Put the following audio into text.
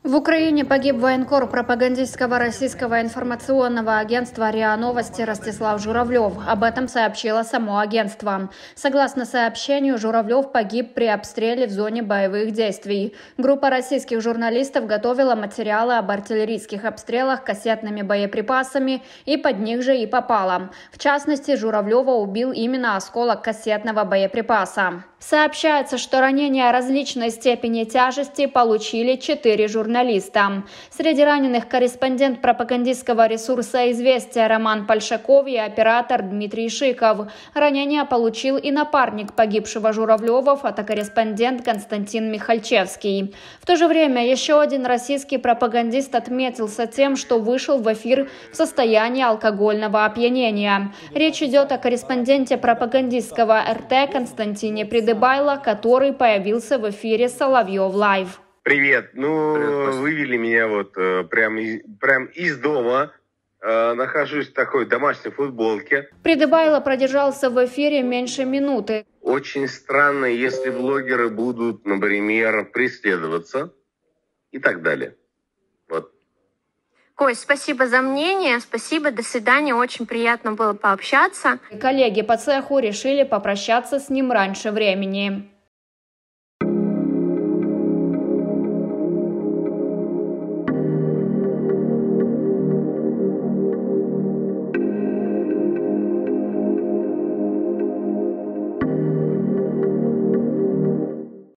В Украине погиб военкор пропагандистского российского информационного агентства РИА Новости Ростислав Журавлев. Об этом сообщило само агентство. Согласно сообщению, Журавлев погиб при обстреле в зоне боевых действий. Группа российских журналистов готовила материалы об артиллерийских обстрелах кассетными боеприпасами и под них же и попала. В частности, Журавлева убил именно осколок кассетного боеприпаса. Сообщается, что ранения различной степени тяжести получили 4 журналиста. Среди раненых корреспондент пропагандистского ресурса «Известия» Роман Польшаков и оператор Дмитрий Шиков. Ранения получил и напарник погибшего Журавлева, фотокорреспондент Константин Михальчевский. В то же время еще один российский пропагандист отметился тем, что вышел в эфир в состоянии алкогольного опьянения. Речь идет о корреспонденте пропагандистского РТ Константине Придыбайло, который появился в эфире «Соловьев Лайв». Привет. Привет, вывели меня прям из дома. Нахожусь в такой домашней футболке. Придыбайло продержался в эфире меньше минуты. Очень странно, если блогеры будут, например, преследоваться и так далее. Кость, спасибо за мнение, спасибо, до свидания, очень приятно было пообщаться. Коллеги по цеху решили попрощаться с ним раньше времени.